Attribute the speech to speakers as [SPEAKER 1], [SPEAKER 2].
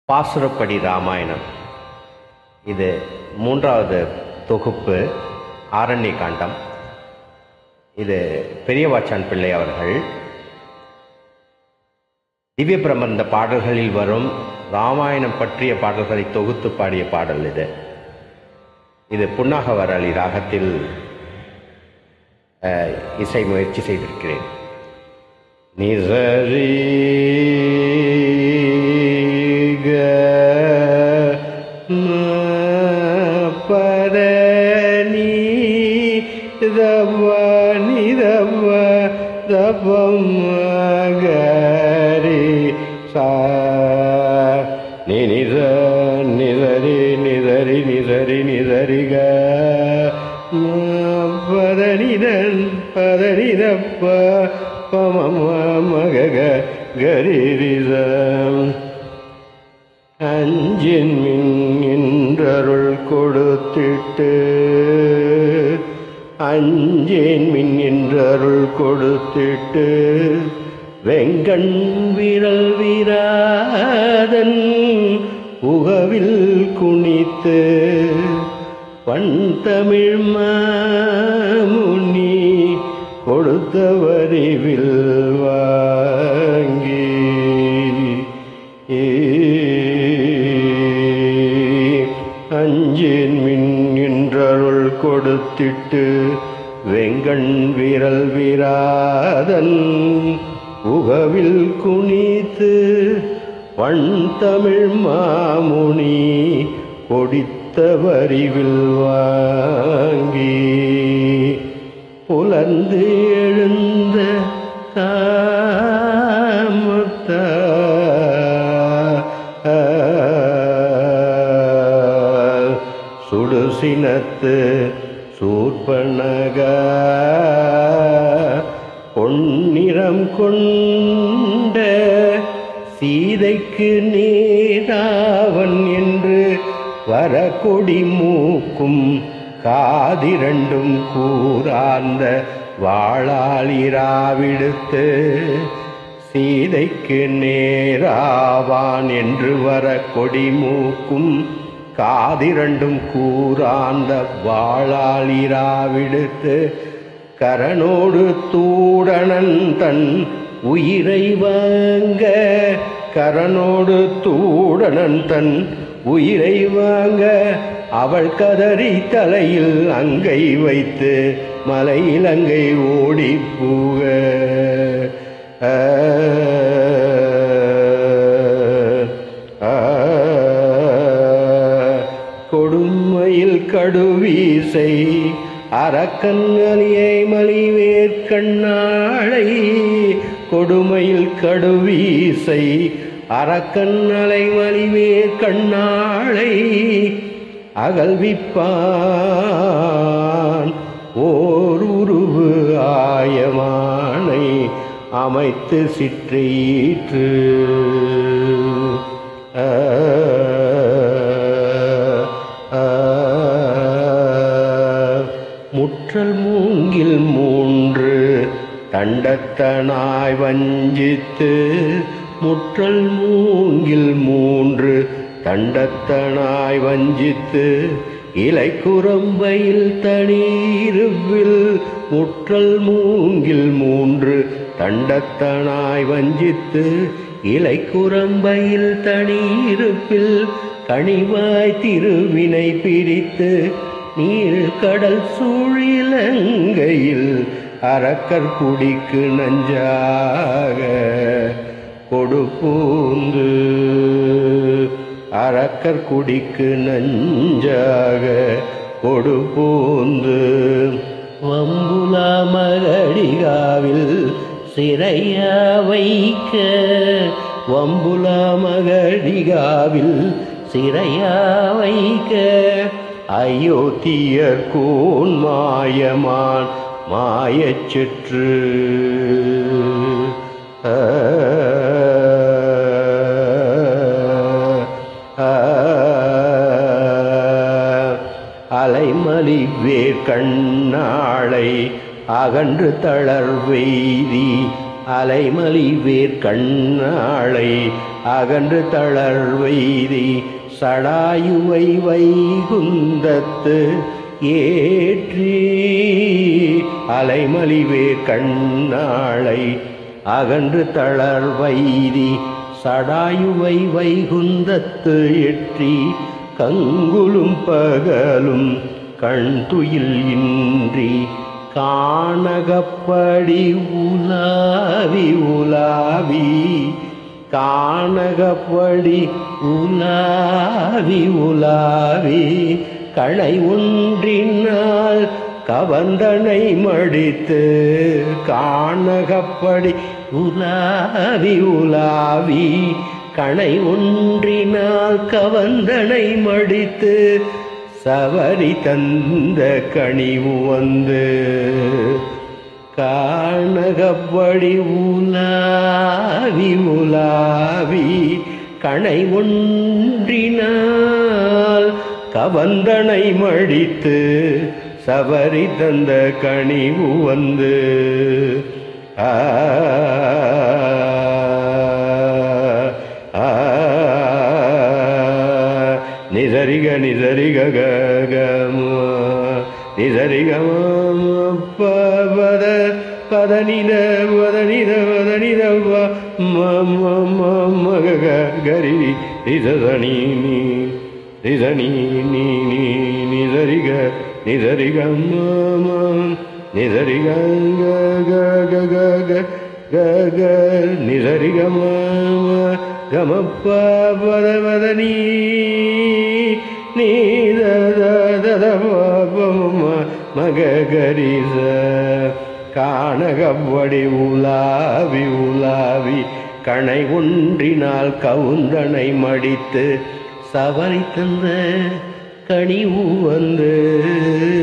[SPEAKER 1] பாசுரப்படி ராமாயணம். இது மூன்றாவது தொகுப்பு, ஆரண்ய காண்டம். இது பெரியவாச்சான் பிள்ளை அவர்கள் திவ்ய பிரபந்த பாடல்களில் வரும் ராமாயணம் பற்றிய பாடல்களை தொகுத்து பாடிய பாடல் இது. இது புன்னாகவரளி ராகத்தில் இசை முயற்சி செய்திருக்கிறேன். நிசரி பரணி தவ நிதவ தவம் கரி சா நித நிதரி நிதரி நிதரி நிதரிக பதனிதன் பதனிதப்ப பமம மகக கரிரிதம் அஞ்சின் மின் என்றருள் கொடுத்திட்டு அஞ்சேன் மின் என்றருள் கொடுத்திட்டு வெங்கண் விரல் வீராதன் உகவில் குனித்து பண் தமிழ் மாமுனி கொடுத்த வரிவில் வாங்கி அஞ்சேன் மின் என்றருள் கொடுத்திட்டு வெங்கண் விரல் வீராதன் உகவில் குனித்து பண் தமிழ் மாமுனி கொடித்த வரிவில் வாங்கி புலர்ந்து எழுந்த காமத்த சுடுசினத்து சூர்பனக பொன்னிறம் கொண்ட சீதைக்கு நேராவன் என்று வரக்கொடி மூக்கும் காதிரண்டும் கூரார்ந்த வாழாளிராவிடுத்து சீதைக்கு நேராவான் என்று வரக்கொடி மூக்கும் காதிரண்டும் கூரார்ந்த வாழாளிராவிடுத்து கரனோடு தூடனன் தன் உயிரை வாங்க கரனோடு தூடனன் தன் உயிரை வாங்க அவள் கதறி தலையில் அங்கை வைத்து மலையில் அங்கை ஓடி பூக கொடுமையில் கடுவீசை அரக்கன் அலியை மலிவேற்கண்ணாளை கொடுமையில் கடுவீசை அரக்கன் அலை மலிவேற்கண்ணாளை அகல்விப்பான் ஓர் உருவு ஆயமானை அமைத்து சிற்றீற்று முற்றல் மூங்கில் மூன்று தண்டத்தனாய் வஞ்சித்து முற்றல் மூங்கில் மூன்று தண்டத்தனாய் வஞ்சித்து இலை குரம்பையில் தனீருவில் முற்றல் மூங்கில் மூன்று தண்டத்தனாய் வஞ்சித்து இலை குரம்பையில் தனீருப்பில் கனிவாய் திருவினை பிரித்து நீர் கடல் சூழிலங்கையில் அரக்கர் குடிக்கு நஞ்சாக கொடுப்பூந்து அரக்கர் குடிக்கு நஞ்சாக கொடுப்பூந்து வம்புலா மகடிகாவில் சிறையா வைக்க வம்புலா மகடிகாவில் சிறையா வைக்க அயோத்தியர் கூன் மாயமான் மாயச்சிற்று அலைமலி வேர்கண்ணாளை அகன்று தளர்வெய்தி அலைமலி வேர்கண்ணாளை அகன்று தளர்வெய்தி சடாயுவை வைகுந்தத்து ஏற்றி அலைமலிவே கண்ணாளை அகன்று தளர்வைதி சடாயுவை வைகுந்தத்து ஏற்றி கங்குலும் பகலும் கண் துயில் இன்றி கானகப்படி உலாவி உலாவி கானகப்படி உலாவி உலாவி களை ஒன்றினால் கவந்தனை மடித்து கானகப்படி உலாவி உலாவி கணை ஒன்றினால் கவந்தனை மடித்து சவரி தந்த கனிவு வந்து கானகப்படி உலாவி உலாவி கணை ஒன்றினால் கவந்தனை மடித்து சவரி தந்த கனிவு வந்து நிசரிக நிசரிக கம நிசரிக பத பதனித பதனித பதனித மக கரி நிசனி நிசனி நிசரிக நிசரிக நிசரிக நிசரிக கமப்ப பதவதனி மகரிச கானகப்படி உலாவி உலாவி கணை ஒன்றினால் கவுந்தனை மடித்து சவரி தந்த கனிவு வந்து